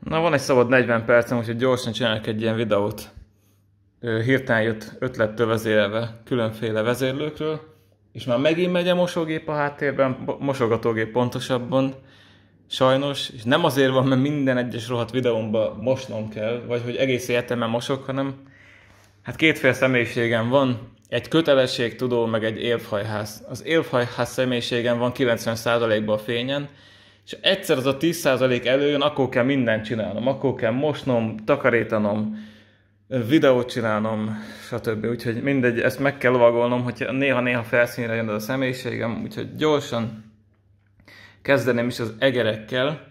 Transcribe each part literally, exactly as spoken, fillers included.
Na, van egy szabad negyven percem, úgyhogy gyorsan csinálok egy ilyen videót. Hirtelen jött ötlettől vezérelve különféle vezérlőkről, és már megint megy a mosógép a háttérben, mosogatógép pontosabban, sajnos, és nem azért van, mert minden egyes rohadt videómban mosnom kell, vagy hogy egész életemben mosok, hanem hát kétféle személyiségem van, egy kötelességtudó, meg egy élfhajház. Az élfhajház személyiségem van kilencven százalékban a fényen, és egyszer az a tíz százalék előjön, akkor kell mindent csinálnom, akkor kell mosnom, takarítanom, videót csinálnom, stb. Úgyhogy mindegy, ezt meg kell lovagolnom, hogy néha-néha felszínre jön az a személyiségem, úgyhogy gyorsan kezdeném is az egerekkel.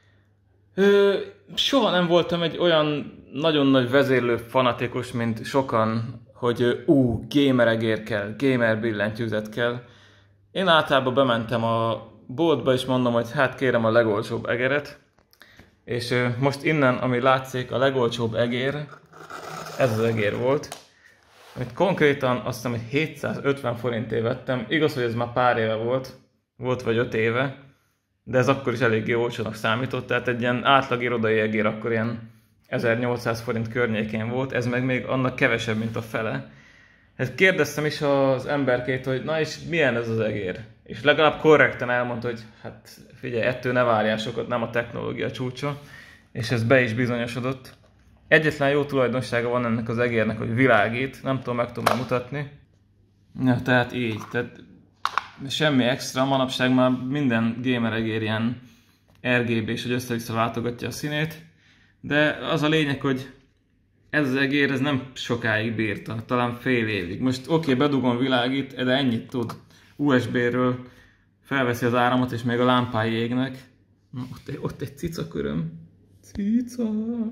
Ö, soha nem voltam egy olyan nagyon nagy vezérlő fanatikus, mint sokan, hogy ú, gamer egér kell, gamer billentyűzet kell. Én általában bementem a boltba és mondom, hogy hát kérem a legolcsóbb egeret. És ö, most innen, ami látszik, a legolcsóbb egér, ez az egér volt, amit konkrétan azt hiszem, hogy hétszázötven forintért vettem. Igaz, hogy ez már pár éve volt, volt vagy öt éve, de ez akkor is eléggé olcsónak számított, tehát egy ilyen átlag irodai egér akkor ilyen ezernyolcszáz forint környékén volt, ez meg még annak kevesebb, mint a fele. Hát kérdeztem is az emberkét, hogy na és milyen ez az egér? És legalább korrekten elmondta, hogy hát figyelj, ettől ne várjál sokat, nem a technológia csúcsa, és ez be is bizonyosodott. Egyetlen jó tulajdonsága van ennek az egérnek, hogy világít, nem tudom, meg tudom mutatni. Ja, tehát így, tehát semmi extra, manapság már minden gamer egér ilyen er gé bé-s, hogy össze-vissza váltogatja a színét. De az a lényeg, hogy ez az egér ez nem sokáig bírta, talán fél évig. Most oké, okay, bedugom világít, de ennyit tud. u es bé-ről felveszi az áramot, és még a lámpái égnek. Na, ott, egy, ott egy cicaköröm. Cica!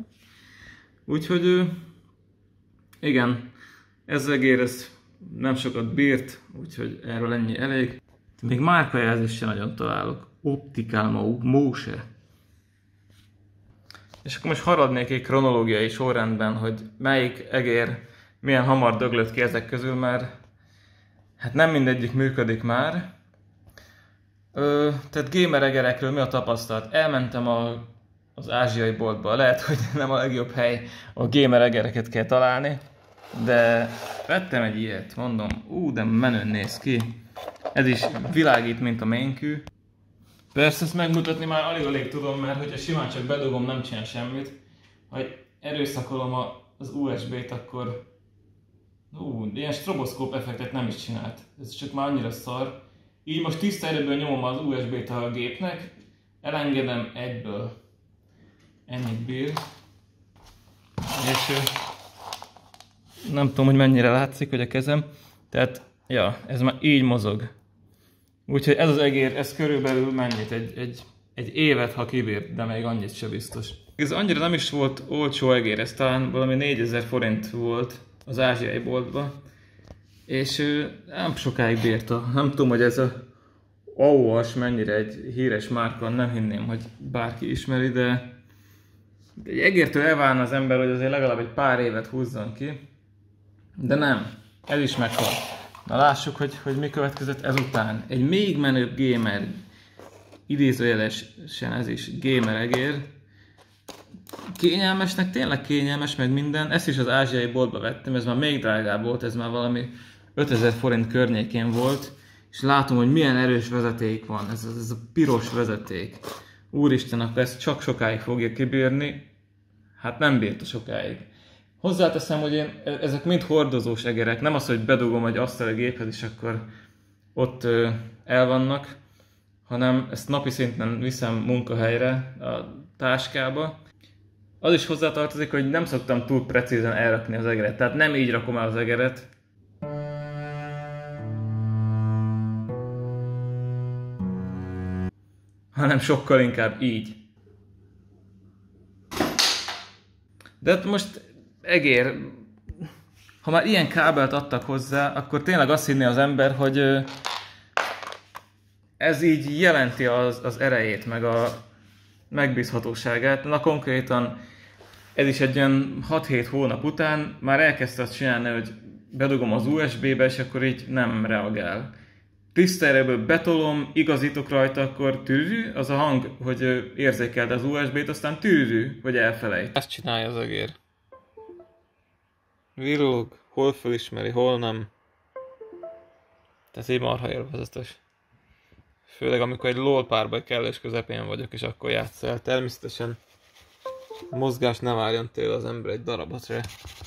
Úgyhogy igen, ez az egér ez nem sokat bírt, úgyhogy erről ennyi elég. Még márkajelzést sem nagyon találok. Optical Mose. És akkor most haradnék egy kronológiai sorrendben, hogy melyik egér milyen hamar döglött ki ezek közül, mert hát nem mindegyik működik már. Ö, tehát gamer egerekről mi a tapasztalat? Elmentem a, az ázsiai boltba, lehet, hogy nem a legjobb hely, a gamer egereket kell találni, de vettem egy ilyet, mondom, ú, de menőn néz ki. Ez is világít, mint a ménkű. Persze ezt megmutatni már alig-alig tudom, mert hogyha simán csak bedugom, nem csinál semmit. Ha erőszakolom az u es bé-t, akkor ú, ilyen stroboszkóp effektet nem is csinált. Ez csak már annyira szar. Így most tiszta erőből nyomom az u es bé-t a gépnek, elengedem egyből. Ennyit bír. És nem tudom, hogy mennyire látszik, hogy a kezem. Tehát, ja, ez már így mozog. Úgyhogy ez az egér, ez körülbelül mennyit? Egy, egy, egy évet, ha kibír, de még annyit se biztos. Ez annyira nem is volt olcsó egér, ez talán valami négyezer forint volt az ázsiai boltban. És nem sokáig bírta. Nem tudom, hogy ez a Auas mennyire egy híres márka, nem hinném, hogy bárki ismeri, de egy egértől elválna az ember, hogy azért legalább egy pár évet húzzon ki. De nem, ez is meghalt. Na lássuk, hogy, hogy mi következett ezután. Egy még menőbb gamer, idézőjelesen ez is gamer egér. Kényelmesnek, tényleg kényelmes, meg minden. Ezt is az ázsiai boltba vettem, ez már még drágább volt, ez már valami ötezer forint környékén volt. És látom, hogy milyen erős vezeték van, ez, ez a piros vezeték. Úristen, akkor ezt csak sokáig fogja kibírni. Hát nem bírta sokáig. Hozzáteszem, hogy én, ezek mind hordozós egerek, nem az, hogy bedugom egy asztali géphez és akkor ott ö, el vannak, hanem ezt napi szinten viszem munkahelyre, a táskába. Az is hozzátartozik, hogy nem szoktam túl precízen elrakni az egeret, tehát nem így rakom el az egeret. Hanem sokkal inkább így. De most egér, ha már ilyen kábelt adtak hozzá, akkor tényleg azt hinné az ember, hogy ez így jelenti az, az erejét, meg a megbízhatóságát. Na konkrétan ez is egy olyan hat-hét hónap után már elkezdte azt csinálni, hogy bedugom az u es bé-be, és akkor így nem reagál. tiszta erőből betolom, igazítok rajta, akkor tűrű, az a hang, hogy érzékeld az u es bé-t, aztán tűrű, vagy elfelejt. Ezt csinálja az egér. Villog, hol fölismeri, hol nem. Tehát így marha élvezetes. Főleg amikor egy lol párbaj kellős közepén vagyok, és akkor játsz el. Természetesen a mozgás ne várjon tőle az ember egy darabot se.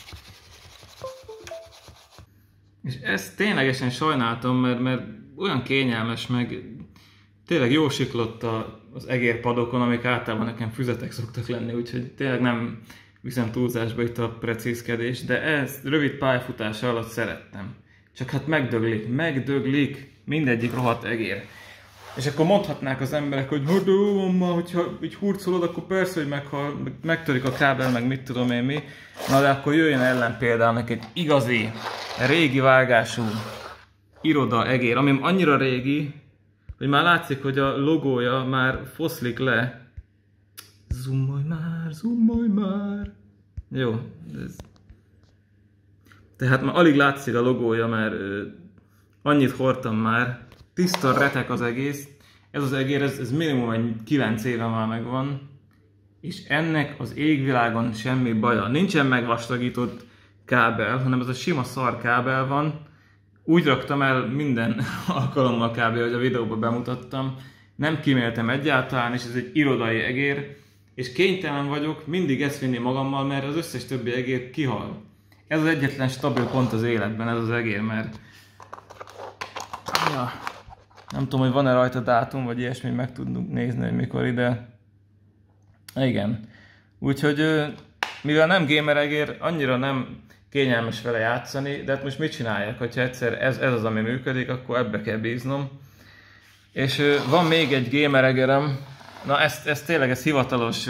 És ezt ténylegesen sajnáltam, mert, mert olyan kényelmes, meg tényleg jó siklott az egérpadokon, amik általában nekem füzetek szoktak lenni, úgyhogy tényleg nem viszem túlzásba itt a precízkedés, de ezt rövid pályafutása alatt szerettem. Csak hát megdöglik, megdöglik mindegyik rohadt egér. És akkor mondhatnák az emberek, hogy hát jó van ma, hogyha így hurcolod, akkor persze, hogy meghal, meg megtörik a kábel, meg mit tudom én mi. Na de akkor jöjjön ellen példának egy igazi, régi vágású iroda egér, ami annyira régi, hogy már látszik, hogy a logója már foszlik le. Zoomolj már, zoomolj már. Jó, ez... Tehát már alig látszik a logója, mert ö, annyit hordtam már. Tiszta retek az egész. Ez az egér, ez, ez minimum egy kilenc éve már megvan. És ennek az égvilágon semmi baja. Nincsen megvastagított kábel, hanem ez a sima szar kábel van. Úgy raktam el minden alkalommal kb. Hogy a videóban bemutattam. Nem kíméltem egyáltalán, és ez egy irodai egér. És kénytelen vagyok mindig ezt vinni magammal, mert az összes többi egér kihal. Ez az egyetlen stabil pont az életben, ez az egér, mert... Ja. Nem tudom, hogy van-e rajta dátum, vagy ilyesmi, meg tudunk nézni, hogy mikor ide. Igen. Úgyhogy, mivel nem gamer egér, annyira nem kényelmes vele játszani, de hát most mit csinálják, hogyha egyszer ez, ez az, ami működik, akkor ebbe kell bíznom. És van még egy gamer egerem, na ezt, ezt tényleg, ez hivatalos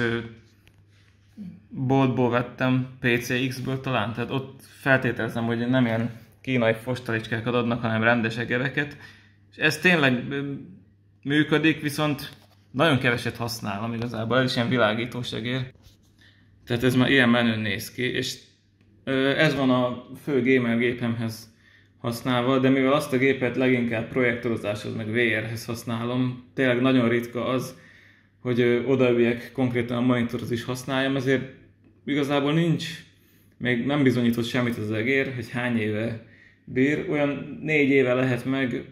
boltból vettem, pé cé iksz-ből talán, tehát ott feltételezem, hogy nem ilyen kínai fostalicskákat adnak, hanem rendes egereket. És ez tényleg működik, viszont nagyon keveset használom igazából, ez is ilyen világítós egér. Tehát ez már ilyen menőn néz ki, és ez van a fő gamer gépemhez használva, de mivel azt a gépet leginkább projektorozáshoz, meg vé erhez használom, tényleg nagyon ritka az, hogy odaüljek konkrétan a monitorhoz is használjam, ezért igazából nincs, még nem bizonyított semmit az egér, hogy hány éve bír, olyan négy éve lehet meg,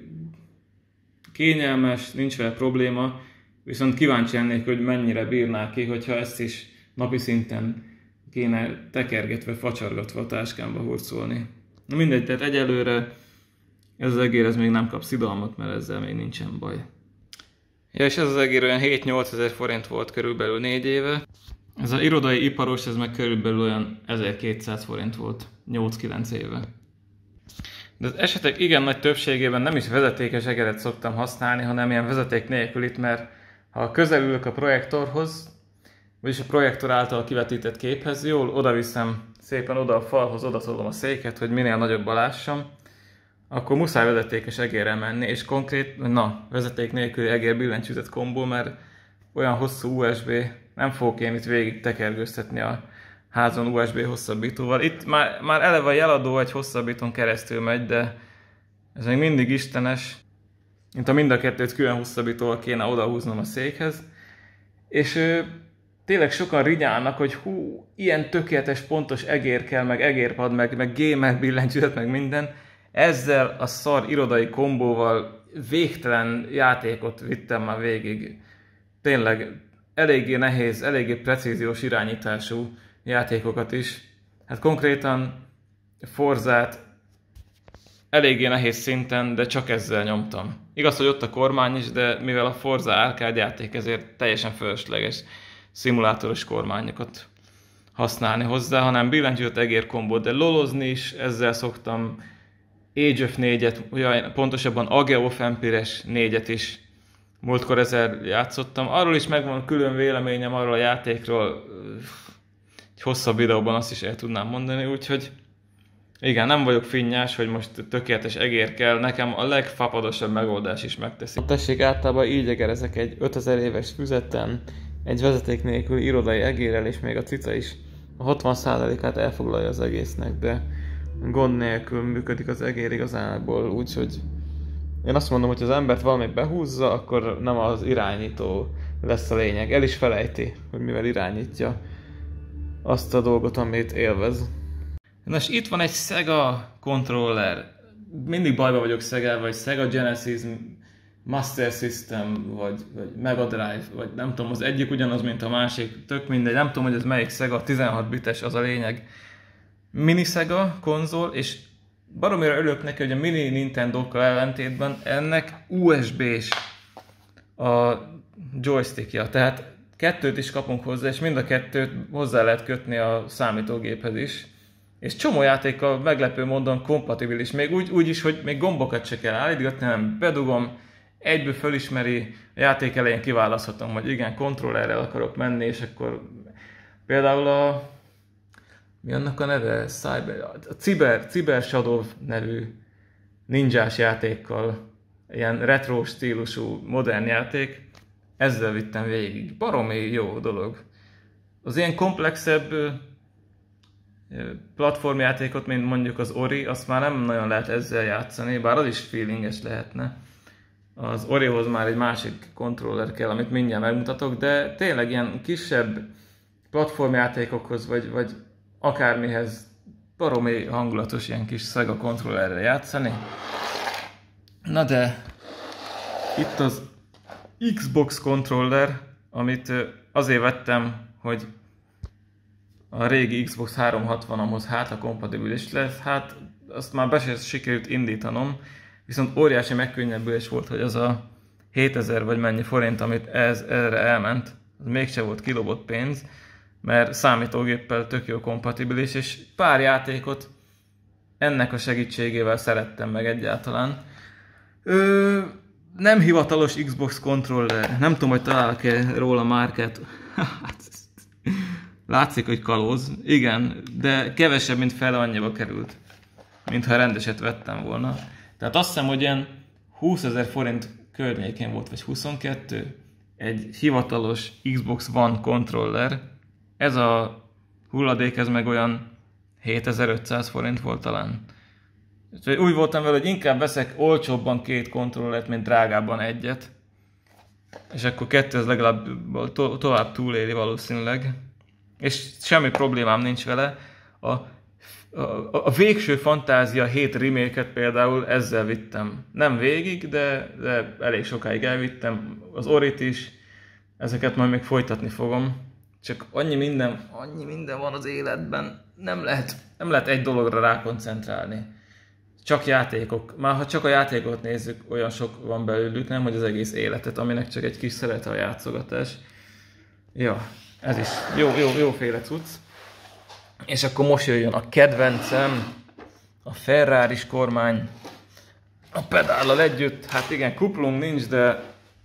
kényelmes, nincs vele probléma, viszont kíváncsi lennék, hogy mennyire bírná ki, hogyha ezt is napi szinten kéne tekergetve, facsargatva a táskámba hurcolni. Na mindegy, tehát egyelőre ez az egér ez még nem kap szidalmat, mert ezzel még nincsen baj. Ja, és ez az egér olyan hét-nyolc ezer forint volt körülbelül négy éve. Ez az irodai iparos, ez meg körülbelül olyan ezerkétszáz forint volt nyolc-kilenc éve. De az esetek igen nagy többségében nem is vezetékes egeret szoktam használni, hanem ilyen vezeték nélkülit, mert ha közelülök a projektorhoz, vagyis a projektor által kivetített képhez, jól oda viszem szépen oda a falhoz, oda tolom a széket, hogy minél nagyobban lássam, akkor muszáj vezetékes egérrel menni, és konkrét, na, vezeték nélküli egér billentyűzet kombó, mert olyan hosszú u es bé, nem fogok én itt végig tekergőztetni a házon u es bé hosszabbítóval. Itt már, már eleve a jeladó egy hosszabbítón keresztül megy, de ez még mindig istenes, mint a mind a kettőt külön hosszabbítóval kéne odahúznom a székhez. És ö, tényleg sokan rigyálnak, hogy hú, ilyen tökéletes, pontos egér kell, meg egérpad, meg, meg gamer billentyűzet, meg minden. Ezzel a szar irodai kombóval végtelen játékot vittem már végig. Tényleg eléggé nehéz, eléggé precíziós irányítású játékokat is. Hát konkrétan Forzát eléggé nehéz szinten, de csak ezzel nyomtam. Igaz, hogy ott a kormány is, de mivel a Forza arcade játék, ezért teljesen fölösleges szimulátoros kormányokat használni hozzá, hanem billentyűzet egér kombót, de lolozni is ezzel szoktam. Age of négyet, olyan, pontosabban Age of Empires négyet is múltkor ezzel játszottam. Arról is megvan külön véleményem arról a játékról, egy hosszabb videóban azt is el tudnám mondani, úgyhogy igen, nem vagyok finnyás, hogy most tökéletes egér kell, nekem a legfapadosabb megoldás is megteszi. Tessék, általában így egerezek egy ötezer éves füzeten, egy vezeték nélküli irodai egérrel, és még a cica is a hatvan százalékát elfoglalja az egésznek, de gond nélkül működik az egér igazából, úgyhogy Én azt mondom, hogy ha az embert valami behúzza, akkor nem az irányító lesz a lényeg. El is felejti, hogy mivel irányítja azt a dolgot, amit élvez. Nos, itt van egy Sega controller. Mindig bajba vagyok Sega-val, vagy Sega Genesis, Master System, vagy, vagy Mega Drive, vagy nem tudom, az egyik ugyanaz, mint a másik, tök mindegy, nem tudom, hogy ez melyik Sega, tizenhat bites, az a lényeg. Mini Sega konzol, és baromira örülök neki, hogy a mini Nintendo-kkal ellentétben ennek u es bé-s a joystickja, tehát kettőt is kapunk hozzá, és mind a kettőt hozzá lehet kötni a számítógéphez is. És csomó játékkal meglepő módon kompatibilis, még úgy, úgy is, hogy még gombokat se kell állítgatni, hanem bedugom, egyből fölismeri, a játék elején kiválaszthatom, hogy igen, kontrollerrel akarok menni, és akkor például a... mi annak a neve? Cyber, a Cyber, Cyber Shadow nevű ninjás játékkal, ilyen retro stílusú modern játék, ezzel vittem végig. Baromi jó dolog. Az ilyen komplexebb platformjátékot, mint mondjuk az Ori, azt már nem nagyon lehet ezzel játszani, bár az is feelinges lehetne. Az Orihoz már egy másik kontroller kell, amit mindjárt megmutatok, de tényleg ilyen kisebb platformjátékokhoz, vagy, vagy akármihez baromi hangulatos ilyen kis Sega kontrollerre játszani. Na de itt az Xbox controller, amit azért vettem, hogy a régi Xbox háromszázhatvanomhoz hát a kompatibilis lesz, hát azt már be sem sikerült indítanom, viszont óriási megkönnyebbülés volt, hogy az a hétezer vagy mennyi forint, amit ez, erre elment, az mégse volt kilobott pénz, mert számítógéppel tök jó kompatibilis, és pár játékot ennek a segítségével szerettem meg egyáltalán. Ö, nem hivatalos Xbox controller, nem tudom, hogy találok-e róla márkát. Látszik, hogy kalóz. Igen, de kevesebb, mint fele annyiba került, mintha rendeset vettem volna. Tehát azt hiszem, hogy ilyen húszezer forint környékén volt, vagy huszonkettő, egy hivatalos Xbox One controller. Ez a hulladék, ez meg olyan hétezer-ötszáz forint volt talán. Úgyhogy úgy voltam vele, hogy inkább veszek olcsóbban két kontrollert, mint drágábban egyet. És akkor kettő az legalább to- tovább túléli valószínűleg. És semmi problémám nincs vele. A, a, a végső Fantázia hét remake-et például ezzel vittem. Nem végig, de, de elég sokáig elvittem. Az Orit is. Ezeket majd még folytatni fogom. Csak annyi minden, annyi minden van az életben. Nem lehet, nem lehet egy dologra rákoncentrálni. Csak játékok. Már ha csak a játékot nézzük, olyan sok van belőlük, nem hogy az egész életet, aminek csak egy kis szerete a játszogatás. Ja, ez is jó, jó, jóféle cucc. És akkor most jöjjön a kedvencem, a Ferraris kormány. A pedállal együtt, hát igen, kuplung nincs, de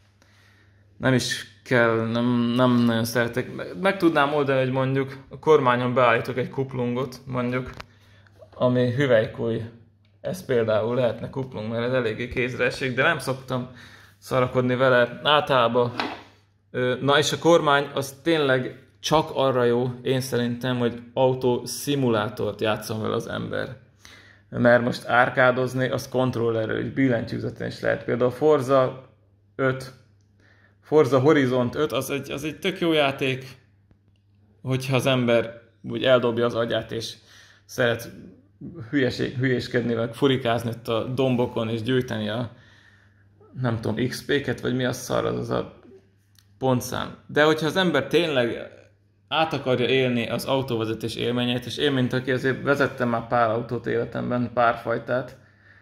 nem is kell, nem, nem nagyon szeretek. Meg, meg tudnám oldani, hogy mondjuk a kormányon beállítok egy kuplungot, mondjuk, ami hüvelykúj. Ez például lehetne kuplung, mert ez eléggé kézre esik, de nem szoktam szarakodni vele általában. Na és a kormány az tényleg csak arra jó, én szerintem, hogy autó szimulátort játszom vele az ember. Mert most árkádozni, az kontrollerről, egy billentyűzeten is lehet. Például a Forza öt, Forza Horizont öt, az egy, az egy tök jó játék, hogyha az ember úgy eldobja az agyát és szeret hülyeség, hülyéskedni, meg furikázni ott a dombokon és gyűjteni a nem tudom, iksz pé-ket, vagy mi a szar, az az a pontszám. De hogyha az ember tényleg át akarja élni az autóvezetés élményét, és én, mint aki azért vezettem már pár autót életemben, pár fajtát,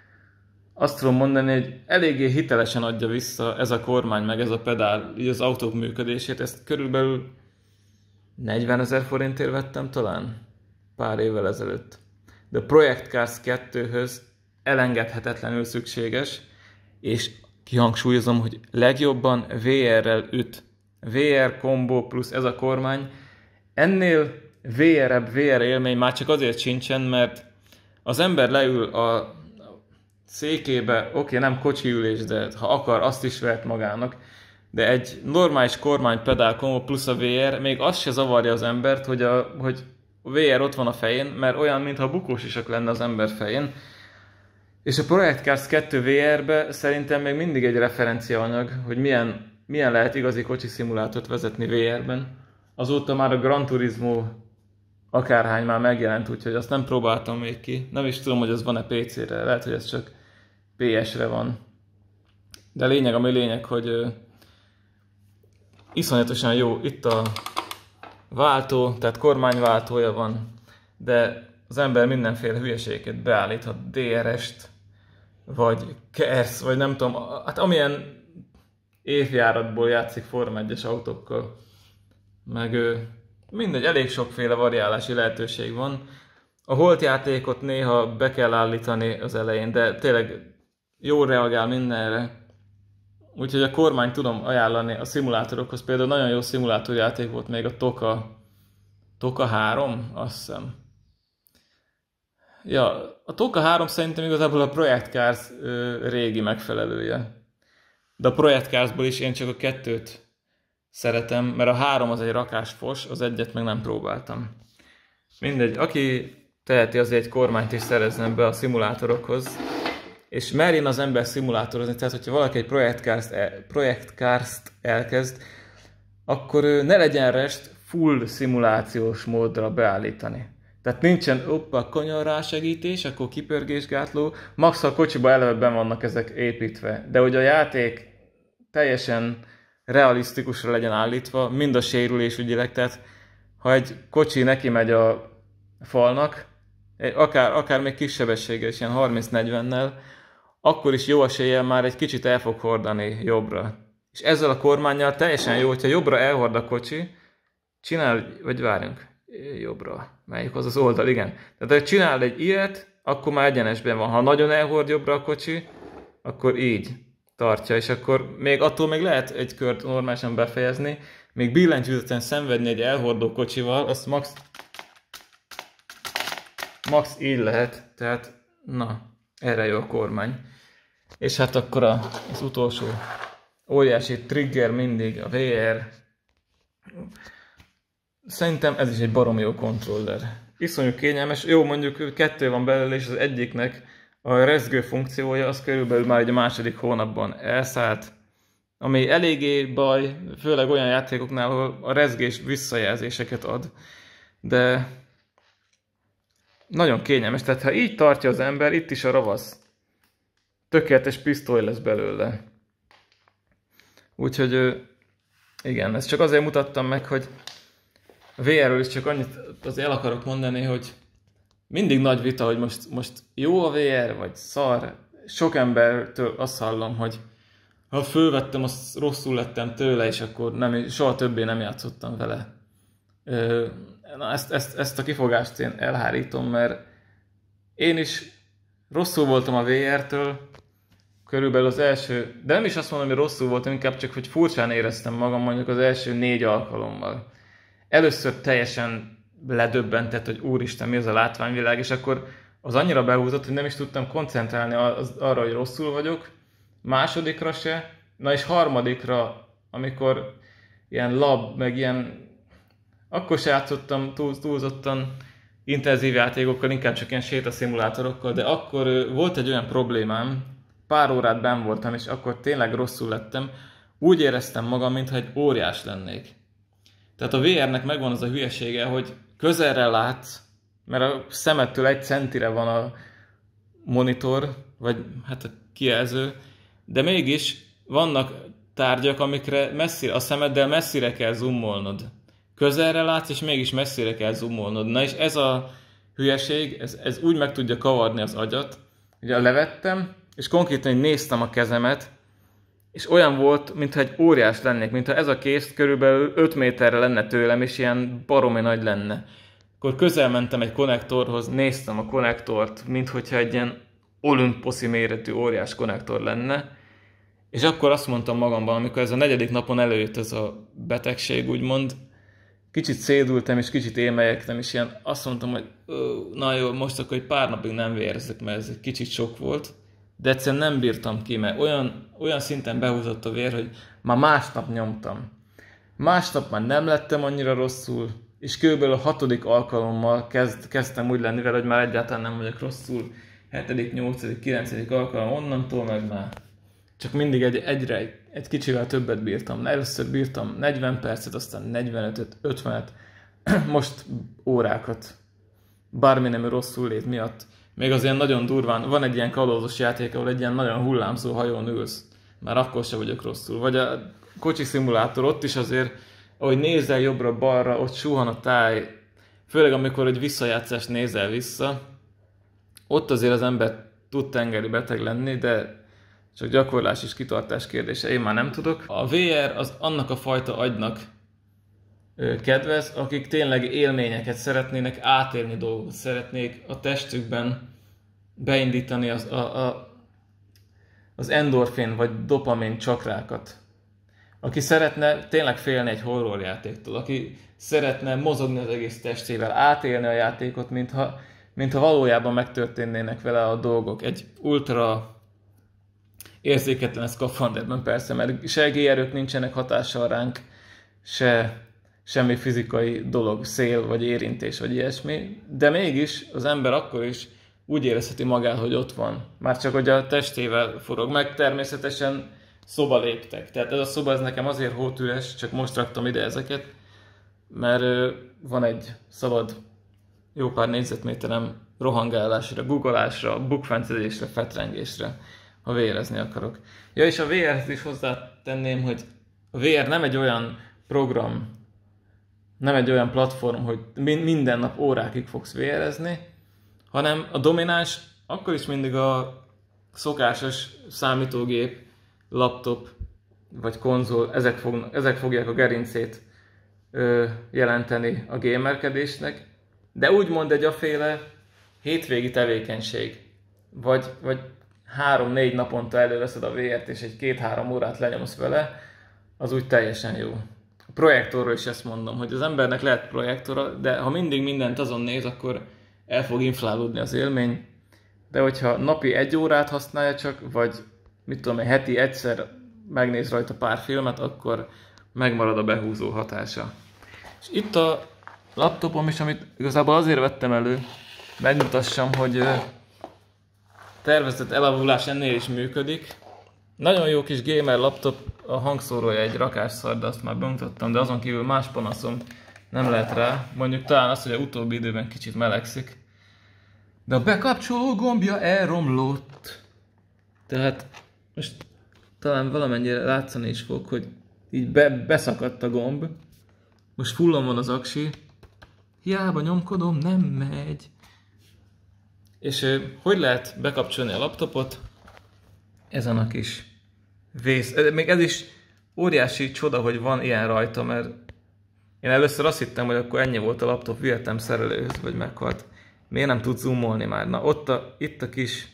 azt tudom mondani, hogy eléggé hitelesen adja vissza ez a kormány, meg ez a pedál, így az autók működését. Ezt körülbelül negyvenezer forintért vettem talán pár évvel ezelőtt. De a Project Cars kettőhöz elengedhetetlenül szükséges, és kihangsúlyozom, hogy legjobban vé er-rel üt. vé er kombó plusz ez a kormány. Ennél vé er-ebb vé er élmény már csak azért sincsen, mert az ember leül a székébe, oké, okay, nem kocsi ülés, de ha akar, azt is vehet magának. De egy normális kormány pedál kombó plusz a vé er, még az se zavarja az embert, hogy a, hogy a vé er ott van a fején, mert olyan, mintha bukós isak lenne az ember fején. És a Project Cars kettő vé er-be szerintem még mindig egy referenciaanyag, hogy milyen, milyen lehet igazi kocsi szimulátort vezetni vé er-ben. Azóta már a Gran Turismo akárhány már megjelent, úgyhogy azt nem próbáltam még ki. Nem is tudom, hogy az van-e pé cére, lehet, hogy ez csak pé es-re van. De lényeg, ami lényeg, hogy uh, iszonyatosan jó. Itt a váltó, tehát kormányváltója van, de az ember mindenféle hülyeséget beállíthat, dé er es-t, vagy Kersz, vagy nem tudom, hát amilyen évjáratból játszik Forma egyes autókkal. Meg mindegy, elég sokféle variálási lehetőség van. A Holt játékot néha be kell állítani az elején, de tényleg jól reagál mindenre. Úgyhogy a kormány tudom ajánlani a szimulátorokhoz. Például nagyon jó szimulátorjáték volt még a Toka, Toka három, azt hiszem. Ja, a Toka három szerintem igazából a Project Cars ö, régi megfelelője. De a Project Carsból is én csak a kettőt szeretem, mert a három az egy rakás fos, az egyet meg nem próbáltam. Mindegy, aki teheti, azért egy kormányt is szerezzen be a szimulátorokhoz, és merjen az ember szimulátorozni, tehát hogyha valaki egy Project Cars-t, el, Project Cars-t elkezd, akkor ne legyen rest full szimulációs módra beállítani. Tehát nincsen oppa, kanyarrásegítés, akkor kipörgésgátló, max a kocsiba eleve benn vannak ezek építve. De hogy a játék teljesen realisztikusra legyen állítva, mind a sérülésügyileg, tehát ha egy kocsi neki megy a falnak, akár, akár még kis sebességgel is, ilyen harminc-negyvennel, akkor is jó eséllyel már egy kicsit el fog hordani jobbra. És ezzel a kormánnyal teljesen jó, hogyha jobbra elhord a kocsi, csinál, vagy várjunk, jobbra, melyik az az oldal, igen. Tehát ha csinál egy ilyet, akkor már egyenesben van. Ha nagyon elhord jobbra a kocsi, akkor így tartja, és akkor még attól még lehet egy kört normálisan befejezni, még billentyűzeten szenvedni egy elhordó kocsival, azt max, max így lehet, tehát na, erre jó a kormány. És hát akkor a, az utolsó óriási trigger mindig a vé er. Szerintem ez is egy baromi jó kontroller. Iszonyú kényelmes, jó, mondjuk kettő van belőle, és az egyiknek a rezgő funkciója az körülbelül már egy a második hónapban elszállt, ami eléggé baj, főleg olyan játékoknál, ahol a rezgés visszajelzéseket ad, de nagyon kényelmes, tehát ha így tartja az ember, itt is a ravasz, tökéletes pisztoly lesz belőle. Úgyhogy igen, ezt csak azért mutattam meg, hogy a vé er-ről is csak annyit azért el akarok mondani, hogy mindig nagy vita, hogy most, most jó a vé er, vagy szar. Sok embertől azt hallom, hogy ha fölvettem, azt rosszul lettem tőle, és akkor nem, soha többé nem játszottam vele. Na, ezt, ezt, ezt a kifogást én elhárítom, mert én is rosszul voltam a vé er-től, körülbelül az első, de nem is azt mondom, hogy rosszul voltam, inkább csak, hogy furcsán éreztem magam mondjuk az első négy alkalommal. Először teljesen ledöbbentett, hogy úristen, mi az a látványvilág, és akkor az annyira behúzott, hogy nem is tudtam koncentrálni az, arra, hogy rosszul vagyok. Másodikra se, na és harmadikra, amikor ilyen lab, meg ilyen, akkor se játszottam túl, túlzottan intenzív játékokkal, inkább csak ilyen sétaszimulátorokkal, de akkor volt egy olyan problémám, pár órát benn voltam, és akkor tényleg rosszul lettem. Úgy éreztem magam, mintha egy óriás lennék. Tehát a vé er-nek megvan az a hülyesége, hogy közelre látsz, mert a szemettől egy centire van a monitor, vagy hát a kijelző, de mégis vannak tárgyak, amikre messzire, a szemeddel messzire kell zoomolnod. Közelre látsz, és mégis messzire kell zoomolnod. Na és ez a hülyeség, ez, ez úgy meg tudja kavarni az agyat, hogy levettem, és konkrétan néztem a kezemet, és olyan volt, mintha egy óriás lennék, mintha ez a kész körülbelül öt méterre lenne tőlem, és ilyen baromi nagy lenne. Akkor közel mentem egy konnektorhoz, néztem a konnektort, minthogyha egy ilyen olimposzi méretű óriás konnektor lenne, és akkor azt mondtam magamban, amikor ez a negyedik napon előjött ez a betegség, úgymond, kicsit szédültem, és kicsit émelyektem, és ilyen azt mondtam, hogy na jó, most akkor egy pár napig nem vérzek, mert ez egy kicsit sok volt, de egyszerűen nem bírtam ki, mert olyan, olyan szinten behúzott a vér, hogy már másnap nyomtam. Másnap már nem lettem annyira rosszul, és körülbelül a hatodik alkalommal kezd, kezdtem úgy lenni vele, hogy már egyáltalán nem vagyok rosszul. hetedik, nyolcadik, kilencedik alkalom onnantól meg már csak mindig egy, egyre egy, egy kicsivel többet bírtam. Először bírtam negyven percet, aztán negyvenötöt, ötvenet, most órákat. Bármi nem rosszul lét miatt. Még az ilyen nagyon durván, van egy ilyen kalózos játék, ahol egy ilyen nagyon hullámzó hajón ülsz. Már akkor sem vagyok rosszul. Vagy a kocsi szimulátor, ott is azért, ahogy nézel jobbra-balra, ott suhan a táj. Főleg amikor egy visszajátszást nézel vissza, ott azért az ember tud tengeri beteg lenni, de csak gyakorlás és kitartás kérdése, én már nem tudok. A vé er az annak a fajta agynak kedvez, akik tényleg élményeket szeretnének, átélni dolgokat, szeretnék a testükben beindítani az, a, a, az endorfin vagy dopamin csakrákat. Aki szeretne tényleg félni egy horrorjátéktól, aki szeretne mozogni az egész testével, átélni a játékot, mintha, mintha valójában megtörténnének vele a dolgok. Egy ultra érzéketlen szkafanderben persze, mert se gé-erők nincsenek hatással ránk, se semmi fizikai dolog, szél, vagy érintés, vagy ilyesmi, de mégis az ember akkor is úgy érezheti magát, hogy ott van. Már csak, hogy a testével forog meg, természetesen szoba léptek. Tehát ez a szoba ez nekem azért hótüres, csak most raktam ide ezeket, mert van egy szabad jó pár négyzetméterem rohangálásra, googolásra, bukfencezésre, fetrengésre, ha vérezni akarok. Ja, és a vé erhez is hozzátenném, hogy a vé er nem egy olyan program, nem egy olyan platform, hogy minden nap órákig fogsz vé erezni, hanem a domináns akkor is mindig a szokásos számítógép, laptop vagy konzol, ezek, fognak, ezek fogják a gerincét ö, jelenteni a gamerkedésnek, de úgymond egy aféle hétvégi tevékenység, vagy, vagy három-négy naponta előveszed a vé ert és egy két-három órát lenyomsz vele, az úgy teljesen jó. A projektorról is ezt mondom, hogy az embernek lehet projektora, de ha mindig mindent azon néz, akkor el fog inflálódni az élmény, de hogyha napi egy órát használja csak, vagy mit tudom én, heti egyszer megnéz rajta pár filmet, akkor megmarad a behúzó hatása. És itt a laptopom is, amit igazából azért vettem elő, megmutassam, hogy tervezett elavulás ennél is működik. Nagyon jó kis gamer laptop, a hangszórója egy rakásszar, de azt már bemutattam, de azon kívül más panaszom nem lehet rá. Mondjuk talán az, hogy a utóbbi időben kicsit melegszik. De a bekapcsoló gombja elromlott. Tehát most talán valamennyire látszani is fog, hogy így be, beszakadt a gomb. Most fullon van az aksi. Hiába nyomkodom, nem megy. És hogy lehet bekapcsolni a laptopot? Ezen a kis vész. Még ez is óriási csoda, hogy van ilyen rajta, mert én először azt hittem, hogy akkor ennyi volt a laptop, vihetem szerelőhöz, vagy meghalt. Miért nem tud zoomolni már? Na ott a, itt a kis...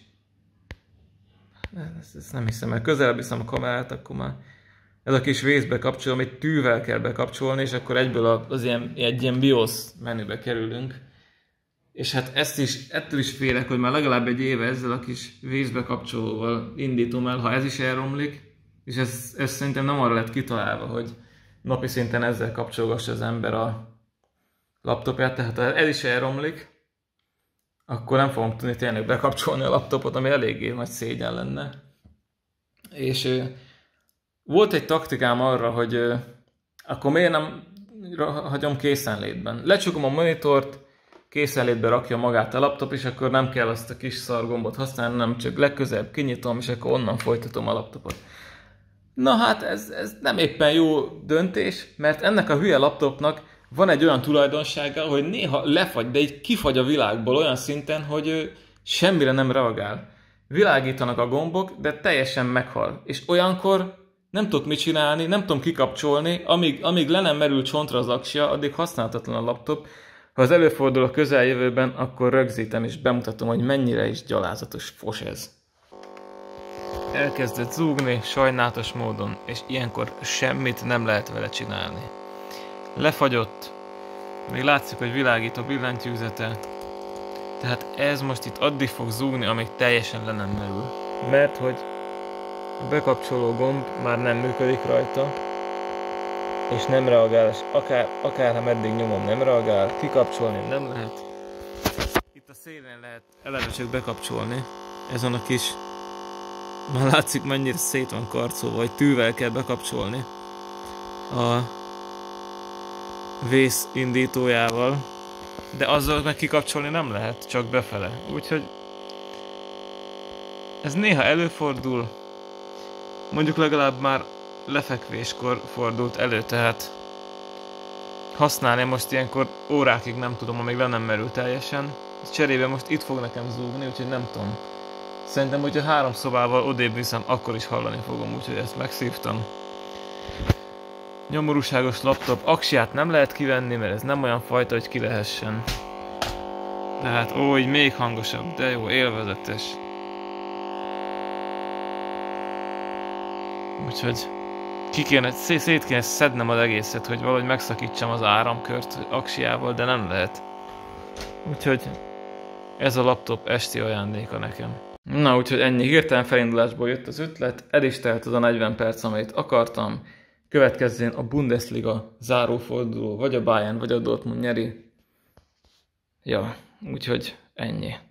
Ezt, ezt nem hiszem, mert közelebb viszem a kamerát, akkor már... Ez a kis vészbe kapcsol, amit tűvel kell bekapcsolni, és akkor egyből az ilyen, egy ilyen BIOS menübe kerülünk. És hát ezt is, ettől is félek, hogy már legalább egy éve ezzel a kis vészbe kapcsolóval indítom el, ha ez is elromlik. És ez, ez szerintem nem arra lett kitalálva, hogy napi szinten ezzel kapcsolgassa az ember a laptopját. Tehát ha ez is elromlik, akkor nem fogom tudni tényleg bekapcsolni a laptopot, ami eléggé nagy szégyen lenne. És ö, volt egy taktikám arra, hogy ö, akkor miért nem hagyom készenlétben. Lecsukom a monitort, készenlétbe rakja magát a laptop, és akkor nem kell azt a kis szargombot használni, nem csak legközelebb kinyitom, és akkor onnan folytatom a laptopot. Na hát ez, ez nem éppen jó döntés, mert ennek a hülye laptopnak van egy olyan tulajdonsága, hogy néha lefagy, de így kifagy a világból olyan szinten, hogy ő semmire nem reagál. Világítanak a gombok, de teljesen meghal. És olyankor nem tudok mit csinálni, nem tudom kikapcsolni, amíg, amíg le nem merül csontra az aksja, addig használhatatlan a laptop. Ha az előfordul a közeljövőben, akkor rögzítem és bemutatom, hogy mennyire is gyalázatos fos ez. Elkezdett zúgni sajnálatos módon, és ilyenkor semmit nem lehet vele csinálni. Lefagyott, még látszik, hogy világít a billentyűzete, tehát ez most itt addig fog zúgni, amíg teljesen le nem merül. Mert hogy a bekapcsoló gomb már nem működik rajta, és nem reagál, és akár, akár ha meddig nyomom nem reagál, kikapcsolni nem lehet. Itt Itt a szélén lehet eleve csak bekapcsolni. Ezen a kis... Már látszik mennyire szét van karcolva, vagy tűvel kell bekapcsolni. A vész indítójával. De azzal meg kikapcsolni nem lehet, csak befele. Úgyhogy... Ez néha előfordul. Mondjuk legalább már lefekvéskor fordult elő, tehát... Használni most ilyenkor órákig nem tudom, amíg le nem merül teljesen. Cserébe most itt fog nekem zúgni, úgyhogy nem tudom. Szerintem, hogyha három szobával odébb viszem, akkor is hallani fogom, úgyhogy ezt megszívtam. Nyomorúságos laptop. Aksiát nem lehet kivenni, mert ez nem olyan fajta, hogy ki lehessen. De hát ó, így még hangosabb, de jó, élvezetes. Úgyhogy ki kéne, szét kéne szednem az egészet, hogy valahogy megszakítsam az áramkört aksiával, de nem lehet. Úgyhogy ez a laptop esti ajándéka nekem. Na, úgyhogy ennyi hirtelen felindulásból jött az ötlet, el is telt az a negyven perc, amelyet akartam. Következzén a Bundesliga záróforduló, vagy a Bayern, vagy a Dortmund nyeri. Ja, úgyhogy ennyi.